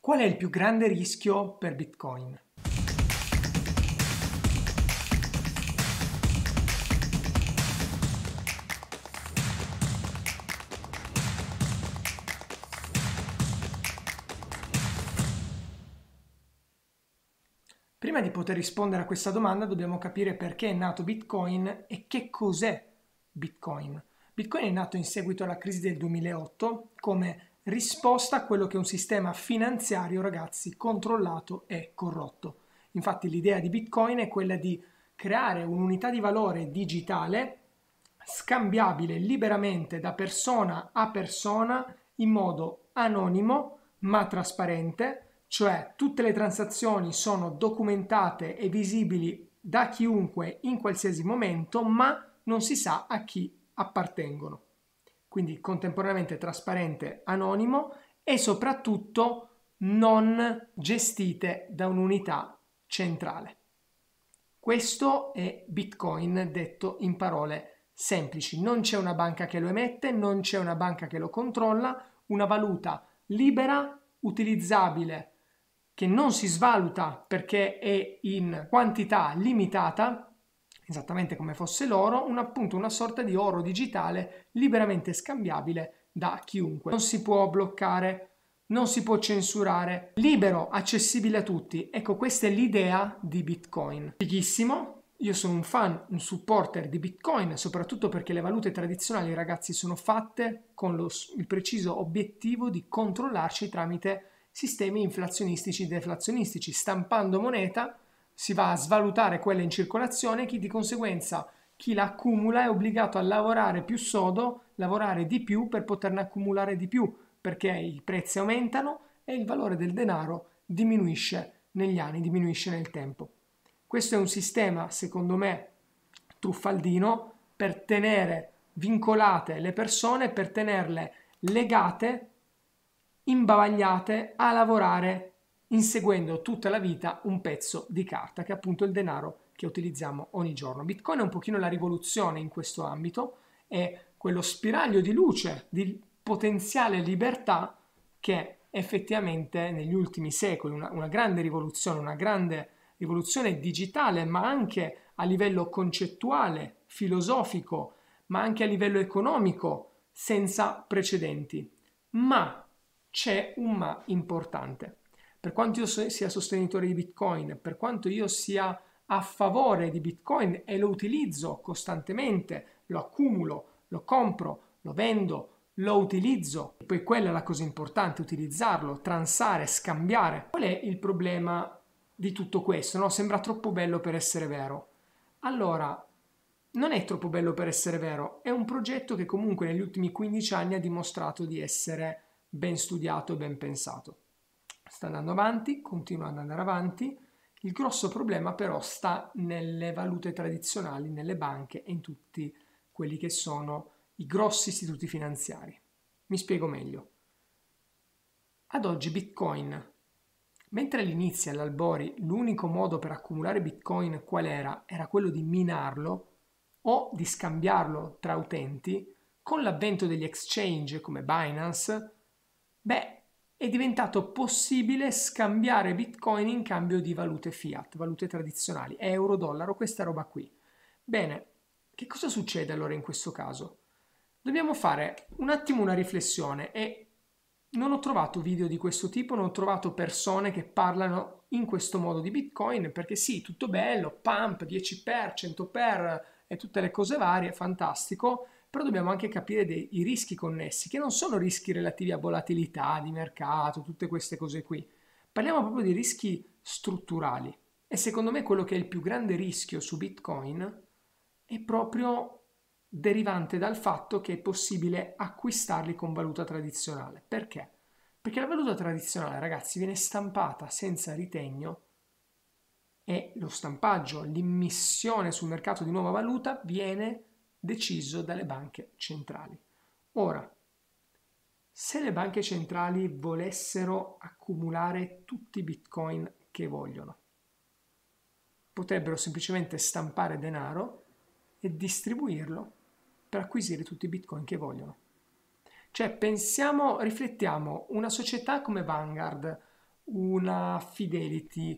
Qual è il più grande rischio per Bitcoin? Prima di poter rispondere a questa domanda dobbiamo capire perché è nato Bitcoin e che cos'è Bitcoin. Bitcoin è nato in seguito alla crisi del 2008 come risposta a quello che è un sistema finanziario, ragazzi, controllato e corrotto. Infatti l'idea di Bitcoin è quella di creare un'unità di valore digitale scambiabile liberamente da persona a persona in modo anonimo ma trasparente, cioè tutte le transazioni sono documentate e visibili da chiunque in qualsiasi momento, ma non si sa a chi appartengono. Quindi contemporaneamente trasparente, anonimo e soprattutto non gestite da un'unità centrale. Questo è Bitcoin detto in parole semplici. Non c'è una banca che lo emette, non c'è una banca che lo controlla, una valuta libera, utilizzabile, che non si svaluta perché è in quantità limitata, esattamente come fosse l'oro, appunto una sorta di oro digitale liberamente scambiabile da chiunque. Non si può bloccare, non si può censurare, libero, accessibile a tutti. Ecco, questa è l'idea di Bitcoin. Fighissimo. Io sono un fan, un supporter di Bitcoin, soprattutto perché le valute tradizionali, ragazzi, sono fatte con il preciso obiettivo di controllarci tramite sistemi inflazionistici e deflazionistici. Stampando moneta si va a svalutare quella in circolazione, di conseguenza chi la accumula è obbligato a lavorare più sodo, lavorare di più per poterne accumulare di più, perché i prezzi aumentano e il valore del denaro diminuisce negli anni, diminuisce nel tempo. Questo è un sistema, secondo me, truffaldino per tenere vincolate le persone, per tenerle legate, imbavagliate a lavorare inseguendo tutta la vita un pezzo di carta, che è appunto il denaro che utilizziamo ogni giorno. Bitcoin è un pochino la rivoluzione in questo ambito, è quello spiraglio di luce, di potenziale libertà che effettivamente negli ultimi secoli, una grande rivoluzione digitale, ma anche a livello concettuale, filosofico, ma anche a livello economico, senza precedenti. Ma c'è un ma importante. Per quanto io sia sostenitore di Bitcoin, per quanto io sia a favore di Bitcoin e lo utilizzo costantemente, lo accumulo, lo compro, lo vendo, lo utilizzo, e poi quella è la cosa importante, utilizzarlo, transare, scambiare. Qual è il problema di tutto questo? No? Sembra troppo bello per essere vero. Allora, non è troppo bello per essere vero, è un progetto che comunque negli ultimi 15 anni ha dimostrato di essere ben studiato e ben pensato. Sta andando avanti, continua ad andare avanti. Il grosso problema però sta nelle valute tradizionali, nelle banche e in tutti quelli che sono i grossi istituti finanziari. Mi spiego meglio. Ad oggi Bitcoin, mentre all'inizio, all'albori, l'unico modo per accumulare Bitcoin qual era? Era quello di minarlo o di scambiarlo tra utenti, con l'avvento degli exchange come Binance, è diventato possibile scambiare Bitcoin in cambio di valute fiat, valute tradizionali, euro, dollaro, questa roba qui. Bene, che cosa succede allora in questo caso? Dobbiamo fare un attimo una riflessione e non ho trovato video di questo tipo, non ho trovato persone che parlano in questo modo di Bitcoin, perché sì, tutto bello, pump, 10x, 100x e tutte le cose varie, fantastico, però dobbiamo anche capire i rischi connessi, che non sono rischi relativi a volatilità di mercato, tutte queste cose qui. Parliamo proprio di rischi strutturali. E secondo me quello che è il più grande rischio su Bitcoin è proprio derivante dal fatto che è possibile acquistarli con valuta tradizionale. Perché? Perché la valuta tradizionale, ragazzi, viene stampata senza ritegno e lo stampaggio, l'immissione sul mercato di nuova valuta viene deciso dalle banche centrali. Ora, se le banche centrali volessero accumulare tutti i bitcoin che vogliono, potrebbero semplicemente stampare denaro e distribuirlo per acquisire tutti i bitcoin che vogliono. Cioè, riflettiamo, una società come Vanguard, una Fidelity,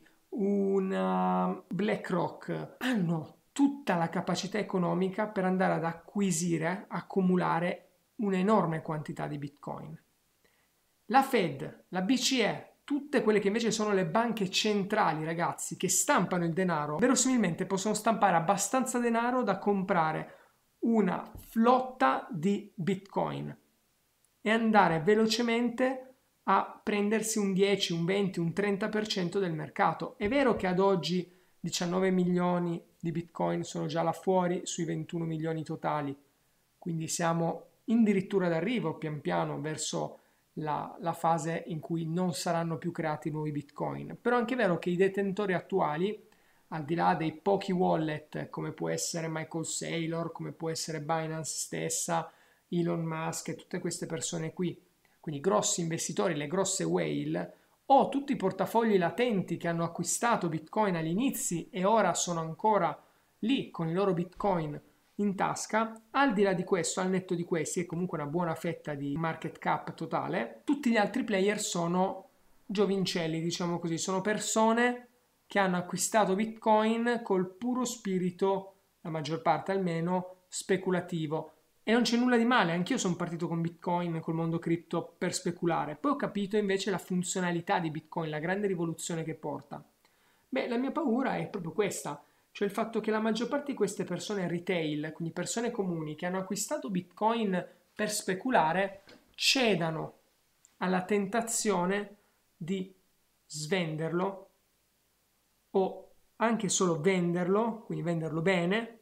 una BlackRock hanno tutta la capacità economica per andare ad acquisire, accumulare un'enorme quantità di Bitcoin. La Fed, la BCE, tutte quelle che invece sono le banche centrali, ragazzi, che stampano il denaro, verosimilmente possono stampare abbastanza denaro da comprare una flotta di Bitcoin e andare velocemente a prendersi un 10, un 20, un 30% del mercato. È vero che ad oggi 19 milioni di Bitcoin sono già là fuori sui 21 milioni totali, quindi siamo addirittura d'arrivo pian piano verso la fase in cui non saranno più creati nuovi Bitcoin. Però è anche vero che i detentori attuali, al di là dei pochi wallet come può essere Michael Saylor, come può essere Binance stessa, Elon Musk e tutte queste persone qui, quindi grossi investitori, le grosse whale, o tutti i portafogli latenti che hanno acquistato Bitcoin agli inizi e ora sono ancora lì con i loro Bitcoin in tasca, al di là di questo, al netto di questi, è comunque una buona fetta di market cap totale, tutti gli altri player sono giovincelli, diciamo così, sono persone che hanno acquistato Bitcoin col puro spirito, la maggior parte almeno, speculativo. E non c'è nulla di male, anch'io sono partito con Bitcoin, col mondo cripto per speculare, poi ho capito invece la funzionalità di Bitcoin, la grande rivoluzione che porta. Beh, la mia paura è proprio questa, cioè il fatto che la maggior parte di queste persone retail, quindi persone comuni che hanno acquistato Bitcoin per speculare, cedano alla tentazione di svenderlo o anche solo venderlo, quindi venderlo bene,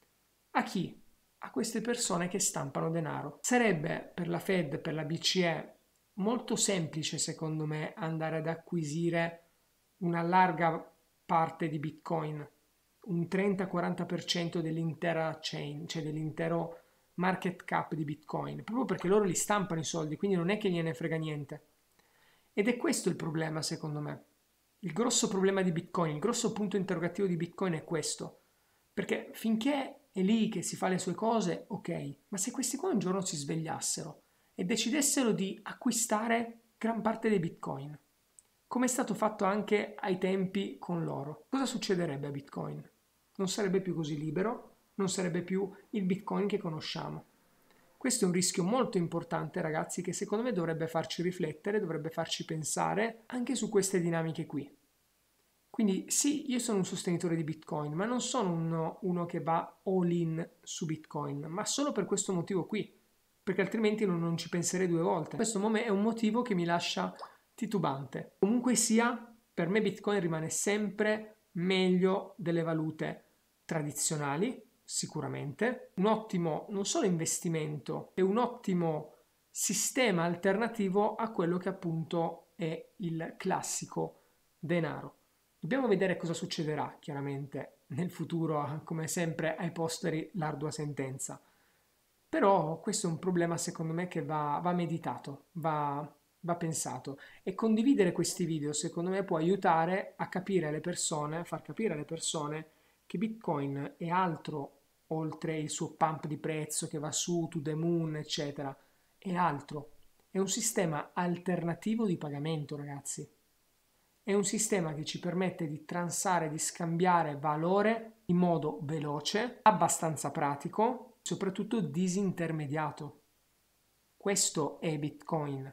a chi? A queste persone che stampano denaro. Sarebbe per la Fed, per la BCE, molto semplice secondo me andare ad acquisire una larga parte di Bitcoin, un 30-40% dell'intera chain, cioè dell'intero market cap di Bitcoin, proprio perché loro li stampano i soldi, quindi non è che gliene frega niente. Ed è questo il problema secondo me. Il grosso problema di Bitcoin, il grosso punto interrogativo di Bitcoin è questo. Perché finché è lì che si fa le sue cose, ok, ma se questi qua un giorno si svegliassero e decidessero di acquistare gran parte dei Bitcoin, come è stato fatto anche ai tempi con l'oro, cosa succederebbe a Bitcoin? Non sarebbe più così libero, non sarebbe più il Bitcoin che conosciamo. Questo è un rischio molto importante, ragazzi, che secondo me dovrebbe farci riflettere, dovrebbe farci pensare anche su queste dinamiche qui. Quindi sì, io sono un sostenitore di Bitcoin, ma non sono uno che va all in su Bitcoin, ma solo per questo motivo qui, perché altrimenti non ci penserei due volte. Questo è un motivo che mi lascia titubante. Comunque sia, per me Bitcoin rimane sempre meglio delle valute tradizionali, sicuramente. Un ottimo, non solo investimento, è un ottimo sistema alternativo a quello che appunto è il classico denaro. Dobbiamo vedere cosa succederà, chiaramente, nel futuro, come sempre ai posteri l'ardua sentenza. Però questo è un problema secondo me che va meditato, va pensato e condividere questi video secondo me può aiutare a capire alle persone, a far capire alle persone che Bitcoin è altro oltre il suo pump di prezzo che va su, to the moon, eccetera. È altro. È un sistema alternativo di pagamento, ragazzi. È un sistema che ci permette di transare, di scambiare valore in modo veloce, abbastanza pratico, soprattutto disintermediato. Questo è Bitcoin.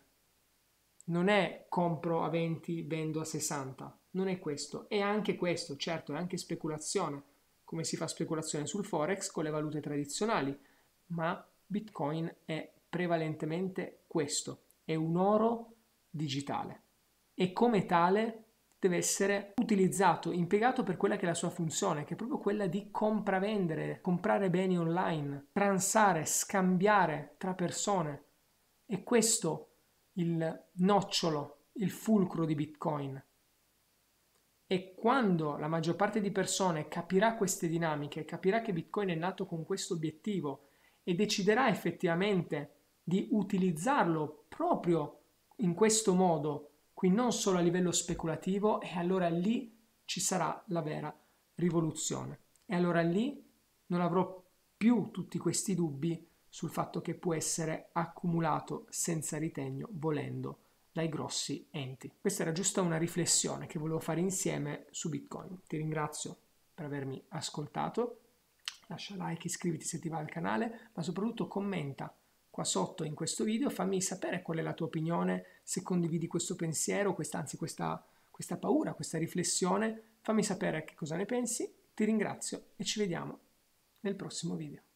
Non è compro a 20, vendo a 60. Non è questo. È anche questo, certo, è anche speculazione, come si fa speculazione sul Forex con le valute tradizionali, ma Bitcoin è prevalentemente questo. È un oro digitale. E come tale deve essere utilizzato, impiegato per quella che è la sua funzione, che è proprio quella di compravendere, comprare beni online, transare, scambiare tra persone. E questo il nocciolo, il fulcro di Bitcoin. E quando la maggior parte di persone capirà queste dinamiche, capirà che Bitcoin è nato con questo obiettivo e deciderà effettivamente di utilizzarlo proprio in questo modo, qui non solo a livello speculativo, e allora lì ci sarà la vera rivoluzione. E allora lì non avrò più tutti questi dubbi sul fatto che può essere accumulato senza ritegno, volendo, dai grossi enti. Questa era giusto una riflessione che volevo fare insieme su Bitcoin. Ti ringrazio per avermi ascoltato, lascia like, iscriviti se ti va al canale, ma soprattutto commenta qua sotto in questo video, fammi sapere qual è la tua opinione, se condividi questo pensiero, questa paura, questa riflessione, fammi sapere che cosa ne pensi, ti ringrazio e ci vediamo nel prossimo video.